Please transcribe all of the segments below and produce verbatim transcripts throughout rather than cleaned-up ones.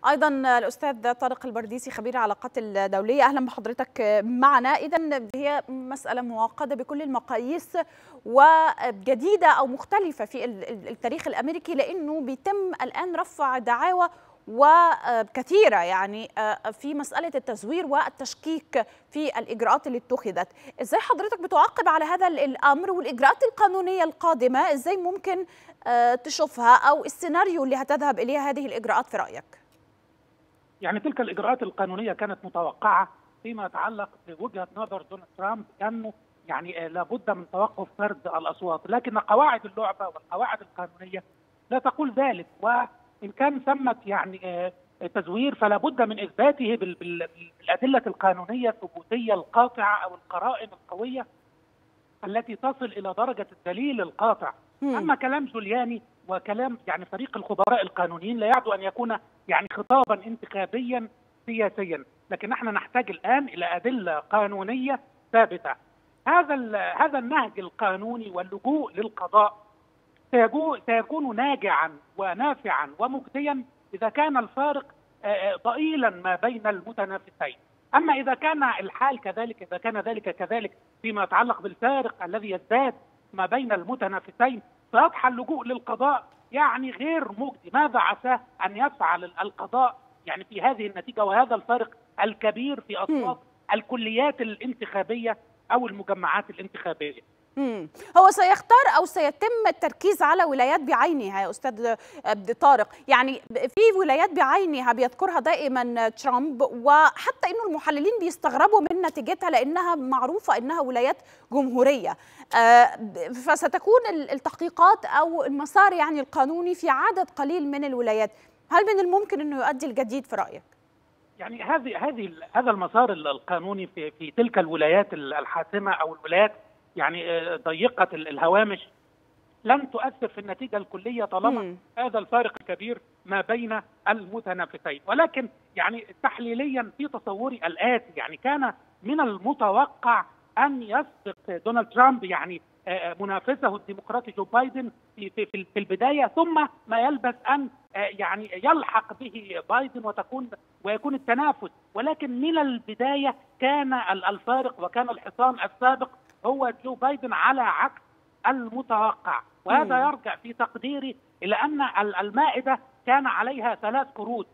أيضا الأستاذ طارق البرديسي خبير العلاقات الدولية، أهلا بحضرتك معنا. إذا هي مسألة معقدة بكل المقاييس وجديدة أو مختلفة في التاريخ الأمريكي، لأنه بيتم الآن رفع دعاوى وكثيرة يعني في مسألة التزوير والتشكيك في الإجراءات اللي اتخذت. إزاي حضرتك بتعقب على هذا الأمر والإجراءات القانونية القادمة؟ إزاي ممكن تشوفها أو السيناريو اللي هتذهب إليه هذه الإجراءات في رأيك؟ يعني تلك الإجراءات القانونية كانت متوقعة فيما يتعلق بوجهة نظر دونالد ترامب، أنه يعني لابد من توقف فرد الأصوات، لكن قواعد اللعبة والقواعد القانونية لا تقول ذلك، وإن كان ثمة يعني تزوير فلا بد من إثباته بالأدلة القانونية الثبوتية القاطعة أو القرائن القوية التي تصل إلى درجة الدليل القاطع. م. أما كلام جولياني وكلام يعني فريق الخبراء القانونيين لا يعد أن يكون يعني خطابا انتخابيا سياسيا، لكن نحن نحتاج الآن إلى أدلة قانونية ثابتة. هذا هذا النهج القانوني واللجوء للقضاء سيكون ناجعا ونافعا ومجديا إذا كان الفارق ضئيلا ما بين المتنافسين. أما إذا كان الحال كذلك، إذا كان ذلك كذلك فيما يتعلق بالفارق الذي يزداد ما بين المتنافسين، فيضحى اللجوء للقضاء يعني غير مجدي. ماذا عساه أن يفعل القضاء يعني في هذه النتيجة وهذا الفارق الكبير في أصوات الكليات الانتخابية أو المجمعات الانتخابية؟ مم. هو سيختار أو سيتم التركيز على ولايات بعينها يا أستاذ طارق، يعني في ولايات بعينها بيذكرها دائما ترامب، وحتى إنه المحللين بيستغربوا من نتيجتها لأنها معروفة إنها ولايات جمهورية. آه فستكون التحقيقات أو المسار يعني القانوني في عدد قليل من الولايات. هل من الممكن إنه يؤدي الجديد في رأيك؟ يعني هذه هذه هذا المسار القانوني في في تلك الولايات الحاسمة أو الولايات يعني ضيقة الهوامش لن تؤثر في النتيجة الكلية طالما م. هذا الفارق الكبير ما بين المتنافسين. ولكن يعني تحليليا في تصوري الآتي، يعني كان من المتوقع أن يسبق دونالد ترامب يعني منافسه الديمقراطي جو بايدن في في في البداية، ثم ما يلبث أن يعني يلحق به بايدن وتكون ويكون التنافس. ولكن من البداية كان الفارق وكان الحصان السابق هو جو بايدن على عكس المتوقع، وهذا م. يرجع في تقديري إلى أن المائدة كان عليها ثلاث كروت.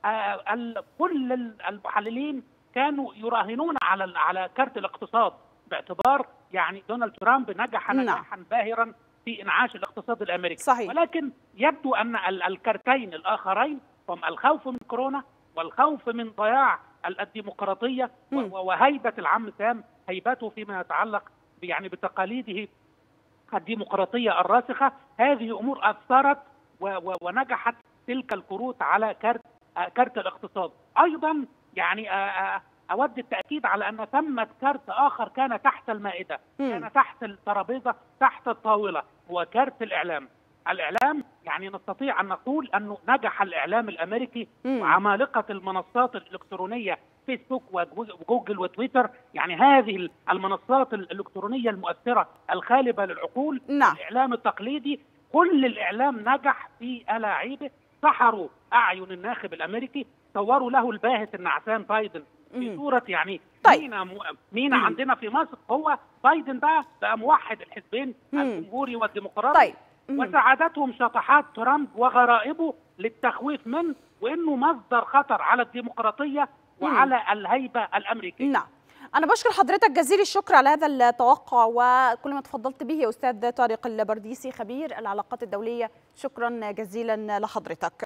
كل المحللين كانوا يراهنون على على كارت الاقتصاد، باعتبار يعني دونالد ترامب نجح نجاحا باهرا في انعاش الاقتصاد الامريكي. صحيح. ولكن يبدو ان الكارتين الاخرين هم الخوف من كورونا والخوف من ضياع الديمقراطيه م. وهيبه العم سام، هيبته فيما يتعلق يعني بتقاليده الديمقراطيه الراسخه. هذه امور اثرت ونجحت تلك الكروت على كارت كارت الاقتصاد. ايضا يعني أود التأكيد على أن ثمة كارت آخر كان تحت المائدة، م. كان تحت الترابيزة تحت الطاولة، هو كارت الإعلام. الإعلام يعني نستطيع أن نقول أنه نجح الإعلام الأمريكي م. وعمالقة المنصات الإلكترونية فيسبوك وجوجل وتويتر، يعني هذه المنصات الإلكترونية المؤثرة الخالبة للعقول. نعم. الإعلام التقليدي كل الإعلام نجح في ألاعيبه، سحروا أعين الناخب الأمريكي، صوروا له الباهت النعسان بايدن في صورة يعني طيب. مينا مينا عندنا في مصر هو بايدن بقى بقى موحد الحزبين الجمهوري والديمقراطي. طيب. وسعادتهم شطحات ترامب وغرائبه للتخويف منه، وانه مصدر خطر على الديمقراطيه وعلى مم. الهيبه الامريكيه. نعم. أنا بشكر حضرتك جزيل الشكر على هذا التوقع وكل ما تفضلت به يا أستاذ طارق البرديسي خبير العلاقات الدولية. شكرا جزيلا لحضرتك.